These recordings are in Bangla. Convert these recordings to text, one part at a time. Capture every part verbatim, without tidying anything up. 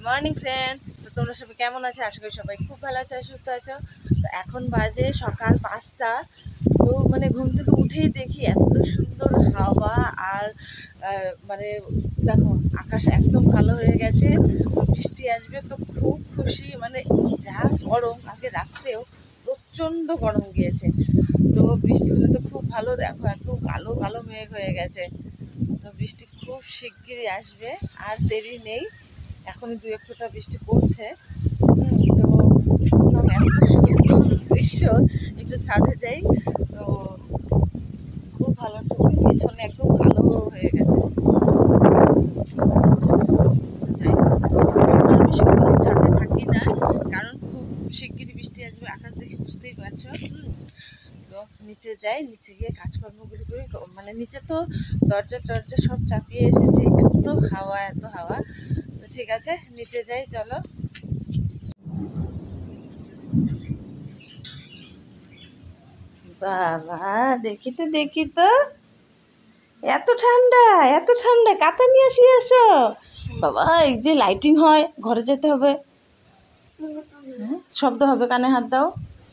মর্নিং ফ্রেন্ডস, তো তোমরা সবাই কেমন আছো? আশা করি সবাই খুব ভালো আছো, সুস্থ আছো। তো এখন বাজে সকাল পাঁচটা। তো মানে ঘুম থেকে উঠেই দেখি এত সুন্দর হাওয়া আর মানে দেখো আকাশ একদম কালো হয়ে গেছে, তো বৃষ্টি আসবে। তো খুব খুশি, মানে যা গরম, আগে রাত্রেও প্রচণ্ড গরম গিয়েছে। তো বৃষ্টি হলে তো খুব ভালো। দেখো একদম কালো কালো মেঘ হয়ে গেছে, তো বৃষ্টি খুব শিগগিরই আসবে, আর দেরি নেই। এখনই দু এক ফোঁটা বৃষ্টি পড়ছে। তো এত সুন্দর দৃশ্য, একটু ছাদে যাই। তো খুব ভালো, পিছনে একদম কালো হয়ে গেছে। যাই হোক, বেশিক্ষণ ছাদে থাকি না, কারণ খুব শিগগিরই বৃষ্টি আসবে, আকাশ দেখে বুঝতেই পারছো। তো নিচে যাই, নিচে গিয়ে কাজকর্মগুলি করি। মানে নিচে তো দরজা টরজা সব চাপিয়ে এসেছে, এত হাওয়া এত হাওয়া। তো ঠিক আছে, নিচে যাই, চলো। বাবা, দেখি তো দেখি তো, এত ঠান্ডা এত ঠান্ডা, কাঁথা নিয়ে শুয়ে আসো। বাবা, এই যে লাইটিং হয়, ঘরে যেতে হবে। হ্যাঁ, শব্দ হবে, কানে হাত দাও।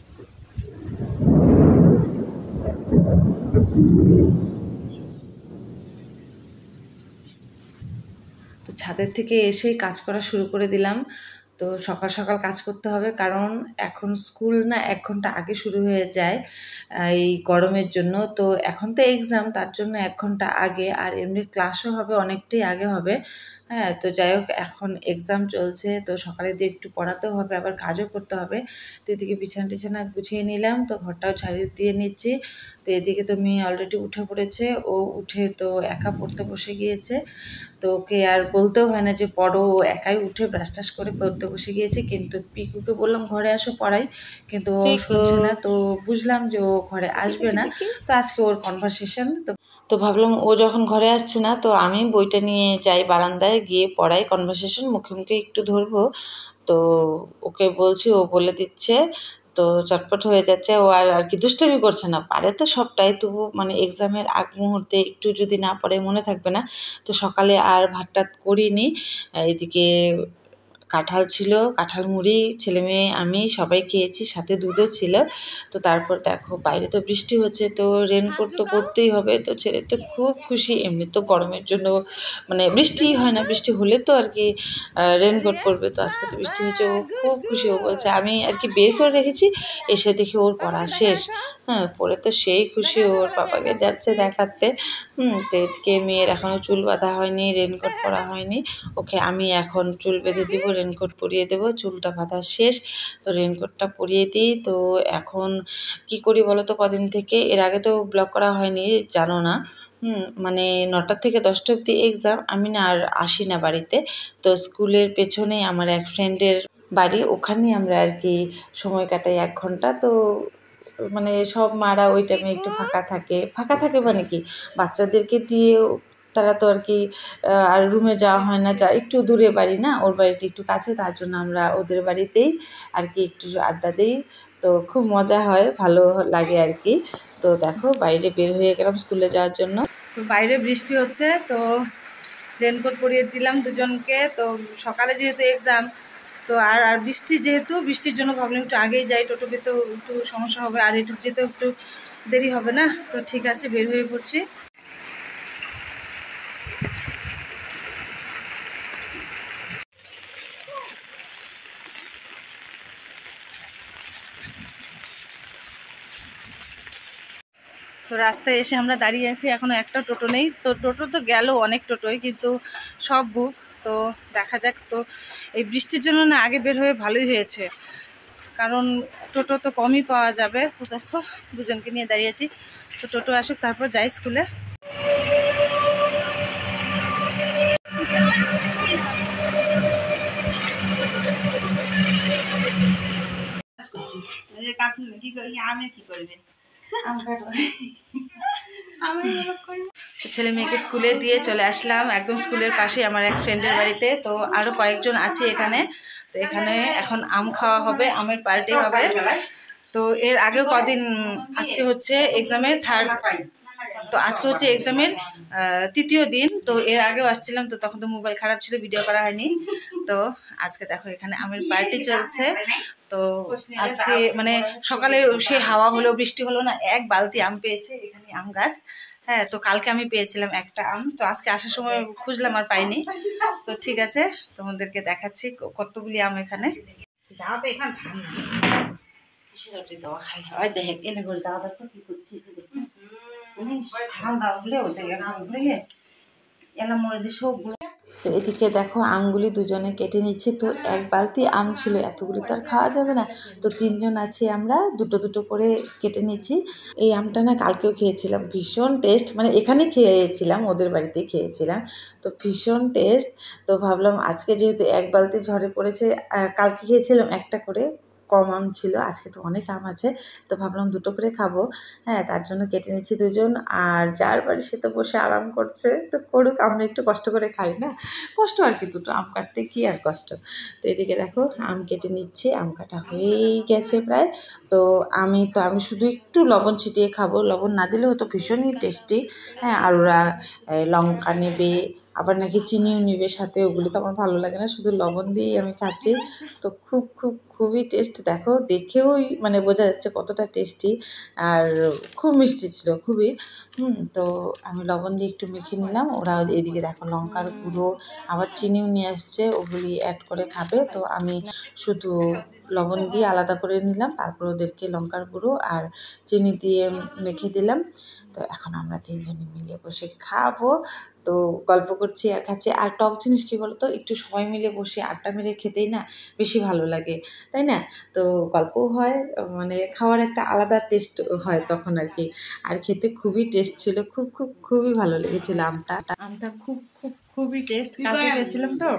তো ছাদের থেকে এসেই কাজ করা শুরু করে দিলাম। তো সকাল সকাল কাজ করতে হবে, কারণ এখন স্কুল না এক ঘন্টা আগে শুরু হয়ে যায় এই গরমের জন্য। তো এখন তো এক্সাম, তার জন্য এক ঘন্টা আগে, আর এমনি ক্লাসও হবে অনেকটাই আগে হবে। হ্যাঁ, তো যাই হোক, এখন এক্সাম চলছে, তো সকালে দিয়ে একটু পড়াতেও হবে, আবার কাজও করতে হবে। তো এদিকে বিছানা টিছানা গুছিয়ে নিলাম, তো ঘরটাও ঝাড়িয়ে দিয়ে নিচ্ছি। তো এদিকে তো মেয়ে অলরেডি উঠে পড়েছে, ও উঠে তো একা পড়তে বসে গিয়েছে। তো ওকে আর বলতেও হয় না যে পড়ো, ও একাই উঠে ব্রাশ টাশ করে পড়তে বসে গিয়েছে। কিন্তু পিকুকে বললাম ঘরে আসো পড়াই, কিন্তু ও শুনছে না। তো বুঝলাম যে ও ঘরে আসবে না, তো আজকে ওর কনভারসেশন। তো তো ভাবলাম ও যখন ঘরে আসছে না, তো আমি বইটা নিয়ে যাই বারান্দায়, গিয়ে পড়াই, কনভারসেশন মুখে মুখে একটু ধরবো। তো ওকে বলছি, ও বলে দিচ্ছে, তো চটপট হয়ে যাচ্ছে। ও আর আর কি দুষ্টামি করছে না, পারে তো সবটাই, তবু মানে এক্সামের আগ মুহূর্তে একটু যদি না পড়ে মনে থাকবে না। তো সকালে আর ভাত টাত করিনি। এদিকে কাঁঠাল ছিল, কাঁঠাল মুড়ি ছেলে মেয়ে আমি সবাই খেয়েছি, সাথে দুধও ছিল। তো তারপর দেখো বাইরে তো বৃষ্টি হচ্ছে, তো রেনকোট তো পরতেই হবে। তো ছেলে তো খুব খুশি, এমনি তো গরমের জন্য মানে বৃষ্টিই হয় না, বৃষ্টি হলে তো আর কি রেনকোট পরবে। তো আজকে তো বৃষ্টি হচ্ছে, ও খুব খুশি। ও বলছে আমি আর কি বের করে রেখেছি, এসে দেখি ওর পড়া শেষ। হ্যাঁ, পরে তো সেই খুশি, ওর পাপাকে যাচ্ছে দেখাতে। হুম তো এদিকে মেয়ের এখনও চুল বাঁধা হয়নি, রেনকোট পরা হয়নি। ওকে আমি এখন চুল বেঁধে দিব, রেনকোট পরিয়ে দেবো, চুলটা বাঁধা শেষ। তো রেনকোটটা পরিয়ে দিই। তো এখন কি করি বলো তো, কদিন থেকে, এর আগে তো ব্লগ করা হয়নি জানো না। হুম মানে নটার থেকে দশটা অবধি এক্সাম, আমি না আর আসি না বাড়িতে। তো স্কুলের পেছনেই আমার এক ফ্রেন্ডের বাড়ি, ওখানেই আমরা আর কি সময় কাটাই এক ঘন্টা। তো মানে সব মারা ওই টাইমে একটু ফাঁকা থাকে, ফাঁকা থাকে মানে কি, বাচ্চাদেরকে দিয়ে তারা তো আর কি আর রুমে যাওয়া হয় না, যা একটু দূরে বাড়ি না, ওর বাড়িটা একটু কাছে, তার জন্য আমরা ওদের বাড়িতেই আর কি একটু আড্ডা দিই। তো খুব মজা হয়, ভালো লাগে আর কি। তো দেখো বাইরে বের হয়ে গেলাম স্কুলে যাওয়ার জন্য। তো বাইরে বৃষ্টি হচ্ছে, তো রেনকোট পরিয়ে দিলাম দুজনকে। তো সকালে যেহেতু এক্সাম, তো আর আর বৃষ্টি যেহেতু, বৃষ্টির জন্য ভাবলাম একটু আগেই যাই, টোটো পেতেও একটু সমস্যা হবে, আর একটু যেতেও একটু দেরি হবে না। তো ঠিক আছে, বের হয়ে পড়ছি। তো রাস্তায় এসে আমরা দাঁড়িয়ে আছি, এখনও একটা টোটো নেই। তো টোটো তো গেল অনেক টোটোই, কিন্তু সব বুক। তো দেখা যাক। তো এই বৃষ্টির জন্য না আগে বের হয়ে ভালোই হয়েছে, কারণ টোটো তো কমই পাওয়া যাবে। তো দেখো দুজনকে নিয়ে দাঁড়িয়ে আছি, তো টোটো আসুক তারপর যাই স্কুলে। ছেলে মেয়েকে স্কুলে দিয়ে চলে আসলাম, একদম স্কুলের পাশে আমার এক ফ্রেন্ডের বাড়িতে। তো আরও কয়েকজন আছে এখানে। তো এখানে এখন আম খাওয়া হবে, আমের পার্টি হবে। তো এর আগেও কদিন, আজকে হচ্ছে এক্সামের থার্ড, তো আজকে হচ্ছে এক্সামের তৃতীয় দিন। তো এর আগেও আসছিলাম, তো তখন তো মোবাইল খারাপ ছিল, ভিডিও করা হয়নি। তো আজকে দেখো এখানে আমের পার্টি চলছে। তো আজকে মানে সকালে সে হাওয়া হলো বৃষ্টি হলো না, এক বালতি আম পেয়েছে, এখানে আম গাছ। হ্যাঁ, তো কালকে আমি পেয়েছিলাম একটা আম, তো আজকে আসার সময় খুঁজলাম আর পাইনি। তো ঠিক আছে, তোমাদেরকে দেখাচ্ছি কতগুলি আম এখানে। দেওয়া খাই হয় দেখে এনে করে দাওয়া দেখো কি করছি, তো এদিকে দেখো আমগুলি দুজনে কেটে নিচ্ছি। তো এক বালতি আম ছিল, এতগুলি তো আর খাওয়া যাবে না, তো তিনজন আছি আমরা, দুটো দুটো করে কেটে নিচ্ছি। এই আমটা না কালকেও খেয়েছিলাম, ভীষণ টেস্ট, মানে এখানে খেয়েছিলাম, ওদের বাড়িতে খেয়েছিলাম, তো ভীষণ টেস্ট। তো ভাবলাম আজকে যেহেতু এক বালতি ঝরে পড়েছে, কালকে খেয়েছিলাম একটা করে, কম আম ছিল, আজকে তো অনেক আম আছে, তো ভাবলাম দুটো করে খাবো। হ্যাঁ, তার জন্য কেটে নিচ্ছি দুজন। আর যার বাড়ি সে তো বসে আরাম করছে, তো করুক, আমরা একটু কষ্ট করে খাই না, কষ্ট আর কি, দুটো আম কাটতে কি আর কষ্ট। তো এদিকে দেখো আম কেটে নিচ্ছি, আম কাটা হয়েই গেছে প্রায়। তো আমি তো আমি শুধু একটু লবণ ছিটিয়ে খাবো, লবণ না দিলেও তো ভীষণই টেস্টি। হ্যাঁ, আর ওরা লঙ্কা নেবে, আবার নাকি চিনিও নিবে সাথে, ওগুলি তো আমার ভালো লাগে না, শুধু লবণ দিয়েই আমি খাচ্ছি। তো খুব খুব খুবই টেস্ট, দেখো দেখেওই মানে বোঝা যাচ্ছে কতটা টেস্টি, আর খুব মিষ্টি ছিল খুবই। হুম, তো আমি লবণ দিয়ে একটু মেখে নিলাম, ওরা এদিকে দেখো লঙ্কার গুঁড়ো আবার চিনিও নিয়ে আসছে, ওগুলি অ্যাড করে খাবে। তো আমি শুধু লবণ দিয়ে আলাদা করে নিলাম, তারপর ওদেরকে লঙ্কার গুঁড়ো আর চিনি দিয়ে মেখে দিলাম। তো এখন আমরা তিনজনে মিলে বসে খাবো, তো গল্প করছি আর খাচ্ছি। আর টক জিনিস কী বলো তো, একটু সবাই মিলে বসে আড্ডা মেরে খেতেই না বেশি ভালো লাগে, তাই না? তো গল্পও হয়, মানে খাওয়ার একটা আলাদা টেস্ট হয় তখন আর কি। আর খেতে খুবই টেস্ট ছিল, খুব খুব খুবই ভালো লেগেছিল আমটা, আমটা খুব খুব খুবই টেস্ট। কালকে খেয়েছিলাম তো,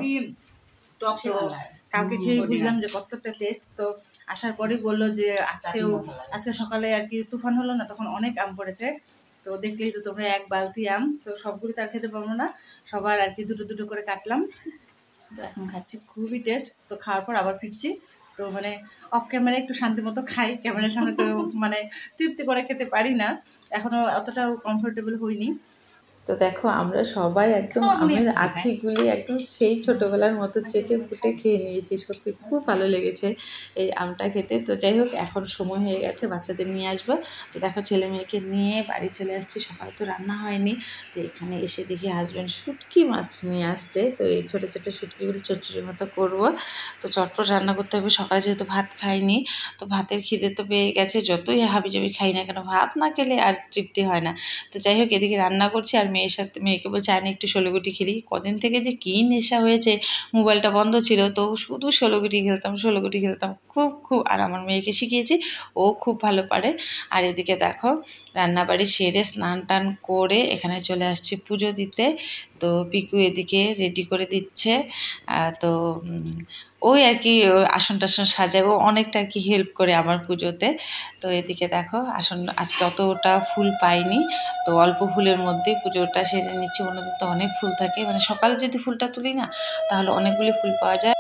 কালকে খেয়ে বুঝলাম যে কতটা টেস্ট। তো আসার পরেই বললো যে আজকেও, আজকে সকালে আর কি তুফান হলো না, তখন অনেক আম পড়েছে, তো দেখলেই তো তোমরা, এক বালতি আম, তো সবগুলো তো আর খেতে পারবো না, সবার আর কি দুটো দুটো করে কাটলাম। তো এখন খাচ্ছি, খুবই টেস্ট। তো খাওয়ার পর আবার ফিরছি, তো মানে অফ ক্যামেরা একটু শান্তি মতো খাই, ক্যামেরার সামনে তো মানে তৃপ্তি করে খেতে পারি না, এখনও অতটাও কমফোর্টেবল হইনি। তো দেখো আমরা সবাই একদম আমের আঠিগুলি একদম সেই ছোটোবেলার মতো চেটে ফুটে খেয়ে নিয়েছি, সত্যি খুব ভালো লেগেছে এই আমটা খেতে। তো যাই হোক, এখন সময় হয়ে গেছে বাচ্চাদের নিয়ে আসবো। তো দেখো ছেলে মেয়েকে নিয়ে বাড়ি চলে আসছি, সকালে তো রান্না হয়নি, তো এখানে এসে দেখি হাজব্যান্ড শুটকি মাছ নিয়ে আসছে। তো এই ছোটো ছোটো শুটকিগুলো চচ্চড়ির মতো করবো, তো চটপট রান্না করতে হবে, সকালে যেহেতু ভাত খাইনি, তো ভাতের খিদে তো পেয়ে গেছে, যতই হাবিজাবি খাই না কেন, ভাত না খেলে আর তৃপ্তি হয় না। তো যাই হোক, এদিকে রান্না করছি, আর মেয়ের সাথে মেয়েকে বলছে আয় না একটু ষোলোগুটি খেলি। কদিন থেকে যে কী নেশা হয়েছে, মোবাইলটা বন্ধ ছিল তো শুধু ষোলোগুটি খেলতাম ষোলোগুটি খেলতাম খুব খুব। আর আমার মেয়েকে শিখিয়েছি, ও খুব ভালো পারে। আর এদিকে দেখো রান্নাবাড়ি সেরে স্নান টান করে এখানে চলে আসছি পুজো দিতে। তো পিকু এদিকে রেডি করে দিচ্ছে, তো ওই আর কি আসন টাসন সাজায়, ও অনেকটা আর কি হেল্প করে আমার পুজোতে। তো এদিকে দেখো আসন, আজকে অতটা ফুল পাইনি, তো অল্প ফুলের মধ্যে পুজোটা সেরে নিচ্ছি। অন্যদিন তো অনেক ফুল থাকে, মানে সকালে যদি ফুলটা তুলি না তাহলে অনেকগুলি ফুল পাওয়া যায়।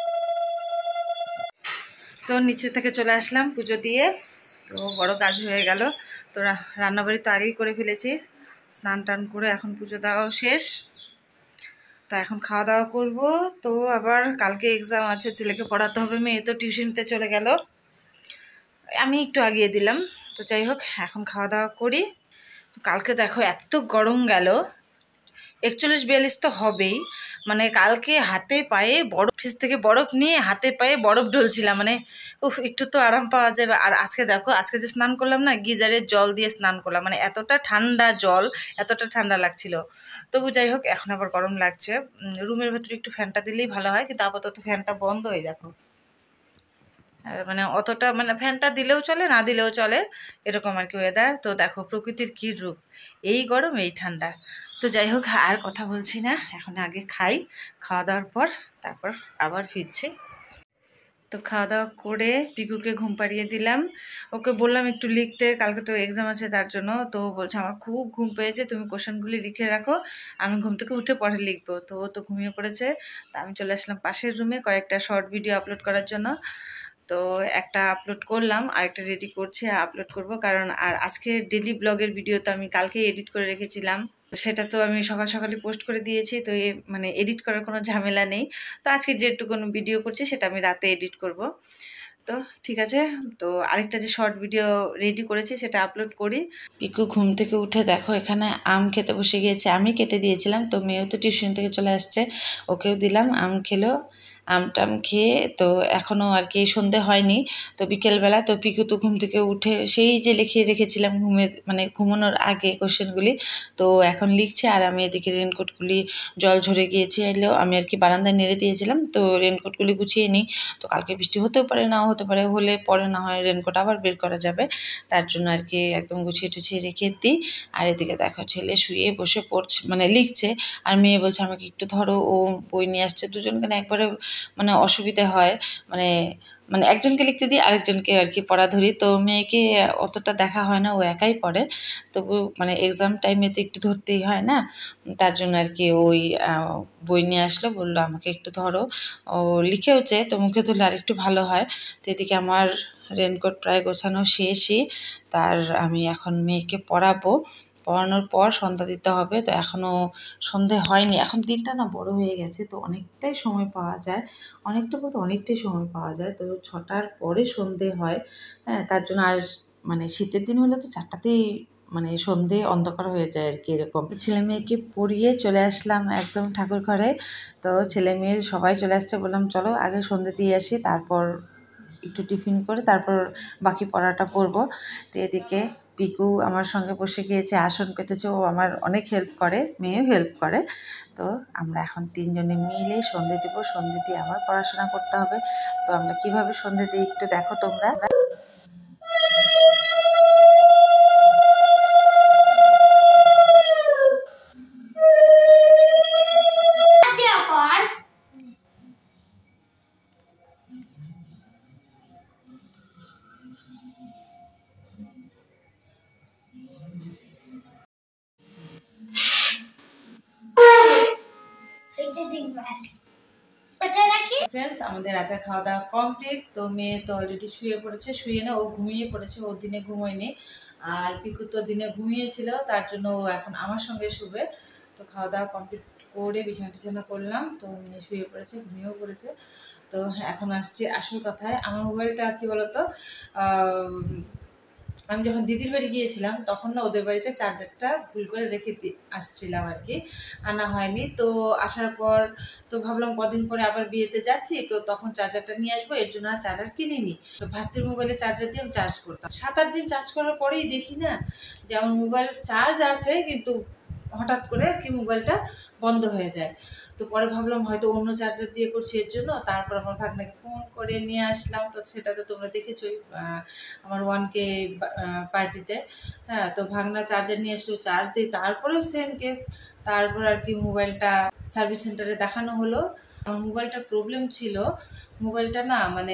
তো নিচে থেকে চলে আসলাম পুজো দিয়ে, তো বড় কাজ হয়ে গেল। তো রান্নাবাড়ি তো আগেই করে ফেলেছি, স্নান টান করে এখন পুজো দেওয়াও শেষ। তো এখন খাওয়া দাওয়া করবো, তো আবার কালকে এক্সাম আছে, ছেলেকে পড়াতে হবে, মেয়ে তো টিউশনিতে চলে গেল, আমি একটু আগিয়ে দিলাম। তো যাই হোক, এখন খাওয়া দাওয়া করি। তো কালকে দেখো এত গরম গেল, একচল্লিশ বিয়াল্লিশ তো হবেই, মানে কালকে হাতে পায়ে বরফ, ফ্রিজ থেকে বরফ নিয়ে হাতে পায়ে বরফ ঢলছিলাম, মানে উফ একটু তো আরাম পাওয়া যাবে। আর আজকে দেখো, আজকে যে স্নান করলাম না, গিজারের জল দিয়ে স্নান করলাম, মানে এতটা ঠান্ডা জল, এতটা ঠান্ডা লাগছিল। তবু যাই হোক, এখন আবার গরম লাগছে, রুমের ভেতরে একটু ফ্যানটা দিলেই ভালো হয়, কিন্তু আপাতত ফ্যানটা বন্ধ। হয়ে দেখো মানে অতটা, মানে ফ্যানটা দিলেও চলে না দিলেও চলে, এরকম আর কি ওয়েদার। তো দেখো প্রকৃতির কী রূপ, এই গরম এই ঠান্ডা। তো যাই হোক, আর কথা বলছি না, এখন আগে খাই, খাওয়া দাওয়ার পর তারপর আবার ফিরছি। তো খাওয়া দাওয়া করে পিকুকে ঘুম পাড়িয়ে দিলাম, ওকে বললাম একটু লিখতে, কালকে তো এক্সাম আছে তার জন্য। তো বলছে আমার খুব ঘুম পেয়েছে, তুমি কোশ্চেনগুলি লিখে রাখো, আমি ঘুম থেকে উঠে পরে লিখবো। তো ও তো ঘুমিয়ে পড়েছে, তো আমি চলে আসলাম পাশের রুমে কয়েকটা শর্ট ভিডিও আপলোড করার জন্য। তো একটা আপলোড করলাম, আরেকটা রেডি করছি, আপলোড করব, কারণ আর আজকে ডেলি ব্লগের ভিডিও তো আমি কালকেই এডিট করে রেখেছিলাম, সেটা তো আমি সকাল সকালে পোস্ট করে দিয়েছি, তো এ মানে এডিট করার কোনো ঝামেলা নেই। তো আজকে যেটুকু ভিডিও করছি সেটা আমি রাতে এডিট করব। তো ঠিক আছে, তো আরেকটা যে শর্ট ভিডিও রেডি করেছি সেটা আপলোড করি। পিকু ঘুম থেকে উঠে দেখো এখানে আম খেতে বসে গিয়েছে, আমি কেটে দিয়েছিলাম। তো মেয়েও তো টিউশন থেকে চলে আসছে, ওকেও দিলাম, আম খেলো। আম টাম খেয়ে তো এখনও আর কি সন্ধে হয়নি। তো বিকেলবেলা তো পিকু তো ঘুম থেকে উঠে সেই যে লিখিয়ে রেখেছিলাম ঘুমের মানে ঘুমানোর আগে কোশ্চেনগুলি, তো এখন লিখছে। আর আমি এদিকে রেনকোটগুলি জল ঝরে গিয়েছে এলেও আমি আর কি বারান্দায় নেড়ে দিয়েছিলাম, তো রেনকোটগুলি গুছিয়ে নিই। তো কালকে বৃষ্টি হতেও পারে, নাও হতে পারে, হলে পরে না হয় রেনকোট আবার বের করা যাবে, তার জন্য আর কি একদম গুছিয়ে টুছিয়ে রেখে দিই। আর এদিকে দেখো ছেলে শুয়ে বসে পড়ছে মানে লিখছে, আর মেয়ে বলছে আমাকে একটু ধরো, ও বই নিয়ে আসছে। দুজনকে না একবারে মানে অসুবিধা হয়, মানে মানে একজনকে লিখতে দিই আরেকজনকে আর কি পড়া ধরি। তো মেয়েকে অতটা দেখা হয় না, ও একাই পড়ে, তবু মানে এক্সাম টাইমে তো একটু ধরতেই হয় না, তার জন্য আর কি ওই বই নিয়ে আসলো, বললো আমাকে একটু ধরো। ও লিখেওছে, তো মুখে ধরলে আর একটু ভালো হয়। তো এদিকে আমার রেনকোট প্রায় গোছানো শেষই, তার আমি এখন মেয়েকে পড়াবো। পড়ানোর পর সন্ধ্যা দিতে হবে, তো এখনও সন্ধে হয়নি। এখন দিনটা না বড় হয়ে গেছে, তো অনেকটাই সময় পাওয়া যায়, অনেকটা বলতে অনেকটাই সময় পাওয়া যায়। তো ছটার পরে সন্ধে হয়, হ্যাঁ, তার জন্য। আর মানে শীতের দিন হলে তো চারটাতেই মানে সন্ধে অন্ধকার হয়ে যায় আর কি এরকম। ছেলে মেয়েকে পড়িয়ে চলে আসলাম একদম ঠাকুর ঘরে। তো ছেলে মেয়ে সবাই চলে আসছে, বললাম চলো আগে সন্ধে দিয়ে আসি, তারপর একটু টিফিন করে তারপর বাকি পড়াটা পড়বো। তো এদিকে পিকু আমার সঙ্গে বসে গিয়েছে, আসন পেতেছে, ও আমার অনেক হেল্প করে, মেয়েও হেল্প করে। তো আমরা এখন তিনজনে মিলে সন্ধে দেবো, সন্ধে দিয়ে আবার পড়াশোনা করতে হবে। তো আমরা কিভাবে সন্ধে দিই একটু দেখো তোমরা। ফ্রেন্ডস, আমাদের রাতে খাওয়া দাওয়া কমপ্লিট। তো মেয়ে তো অলরেডি শুয়ে পড়েছে, শুয়ে না ও ঘুমিয়ে পড়েছে, ও দিনে ঘুমোয়নি। আর পিকু তো দিনে ঘুমিয়েছিল, তার জন্য ও এখন আমার সঙ্গে শুবে। তো খাওয়া দাওয়া কমপ্লিট করে বিছানা টিছানা করলাম, তো মেয়ে শুয়ে পড়েছে, ঘুমিয়েও পড়েছে। তো এখন আসছে আসল কথায়। আমার মোবাইলটা কি বলতো, আমি যখন দিদির বাড়ি গিয়েছিলাম তখন না ওদের বাড়িতে চার্জারটা ভুল করে রেখে আসছিলাম আর কি, আনা হয়নি। তো আসার পর তো ভাবলাম কদিন পরে আবার বিয়েতে যাচ্ছি, তো তখন চার্জারটা নিয়ে আসবো, এর জন্য আর চার্জার কিনিনি। তো ভাস্তির মোবাইলে চার্জার দিয়ে আমি চার্জ করতাম, সাত আট দিন চার্জ করার পরেই দেখি না যে আমার মোবাইল চার্জ আছে, কিন্তু হঠাৎ করে আর কি মোবাইলটা বন্ধ হয়ে যায়। তো পরে ভাবলাম হয়তো অন্য চার্জার দিয়ে করছি, এর জন্য। তারপর আমার ভাগ্নাকে ফোন করে নিয়ে আসলাম, তো সেটা তো তোমরা দেখেছোই আমার ওয়ান কে পার্টিতে। হ্যাঁ, তো ভাগনা চার্জার নিয়ে আসলো, চার্জ দিই, তারপরেও সেম কেস। তারপর আর কি মোবাইলটা সার্ভিস সেন্টারে দেখানো হলো। আমার মোবাইলটার প্রবলেম ছিল, মোবাইলটা না মানে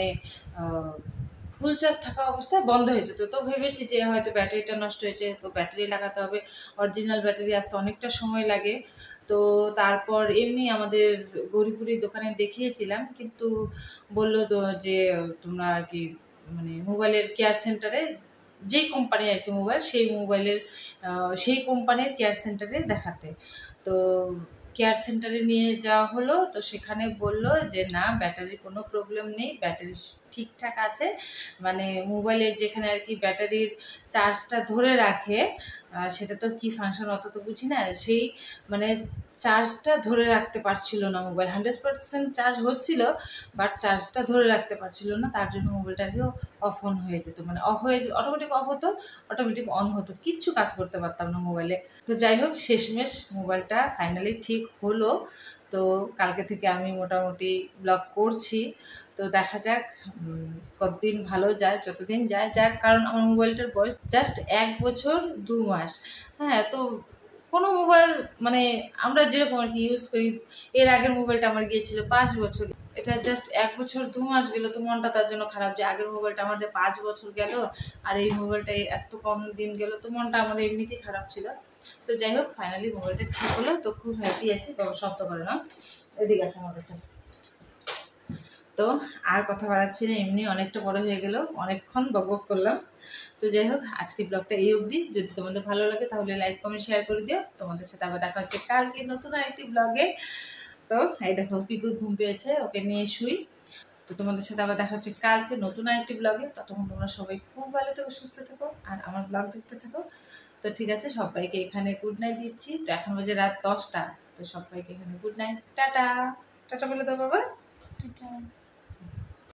ফুল চার্জ থাকা অবস্থায় বন্ধ হয়ে যেত। তো ভেবেছি যে হয়তো ব্যাটারিটা নষ্ট হয়েছে, তো ব্যাটারি লাগাতে হবে, অরিজিনাল ব্যাটারি আসতে অনেকটা সময় লাগে। তো তারপর এমনি আমাদের গৌরীপুরের দোকানে দেখিয়েছিলাম, কিন্তু বললো তো যে তোমরা আর কি মানে মোবাইলের কেয়ার সেন্টারে, যেই কোম্পানির আর কি মোবাইল, সেই মোবাইলের সেই কোম্পানির কেয়ার সেন্টারে দেখাতে। তো কেয়ার সেন্টারে নিয়ে যাওয়া হলো, তো সেখানে বলল যে না, ব্যাটারির কোনো প্রবলেম নেই, ব্যাটারি ঠিকঠাক আছে। মানে মোবাইলের যেখানে আর কি ব্যাটারির চার্জটা ধরে রাখে, সেটা তো কি ফাংশন অত তো বুঝি না, সেই মানে চার্জটা ধরে রাখতে পারছিল না মোবাইল, হান্ড্রেড পার্সেন্ট চার্জ হচ্ছিল, বাট চার্জটা ধরে রাখতে পারছিল না, তার জন্য মোবাইলটাকেও অফ অন হয়ে যেত, মানে অফ হয়ে অটোমেটিক অফ হতো, অটোমেটিক অন হতো, কিচ্ছু কাজ করতে পারতাম না মোবাইলে। তো যাই হোক, শেষমেশ মোবাইলটা ফাইনালি ঠিক হলো। তো কালকে থেকে আমি মোটামুটি ব্লগ করছি, তো দেখা যাক কতদিন ভালো যায়, যতদিন যায় যাক, কারণ আমার মোবাইলটার বয়স জাস্ট এক বছর দু মাস। হ্যাঁ, তো কোনো মোবাইল মানে আমরা যেরকম আর কি ইউজ করি, এর আগের মোবাইলটা আমার গিয়েছিল পাঁচ বছর, এটা জাস্ট এক বছর দু মাস গেল, তো মনটা তার জন্য খারাপ যে আগের মোবাইলটা আমাদের পাঁচ বছর গেল আর এই মোবাইলটা এত কম দিন গেল, তো মনটা আমার এমনিতেই খারাপ ছিল। তো যাই হোক, ফাইনালি মোবাইলটা ঠিক হলো, তো খুব হ্যাপি আছি। বাবা শব্দ করে না, এদিকে আসে আমার কাছে। তো আর কথা বাড়াচ্ছি না, এমনি অনেকটা বড় হয়ে গেল, অনেকক্ষণ বকবক করলাম। তো যাই হোক, আজকে ব্লগটা এই অবধি। যদি তোমাদের ভালো লাগে তাহলে লাইক কমেন্ট শেয়ার করে দিও। তোমাদের সাথে আবার দেখা হচ্ছে কালকে নতুন আরেকটি ব্লগে। তো এই দেখো পিকুর ঘুম পেয়েছে, ওকে নিয়ে শুই। তো তোমাদের সাথে আবার দেখা হচ্ছে কালকে নতুন আরেকটি ব্লগে। ততক্ষণ তোমরা সবাই খুব ভালো থেকো, সুস্থ থেকো, আর আমার ব্লগ দেখতে থাকো। তো ঠিক আছে, সবাইকে এখানে গুড নাইট দিচ্ছি। তো এখন বাজে রাত দশটা। তো সবাইকে এখানে গুড নাইট, টাটা। টাটা বলে দাও বাবা।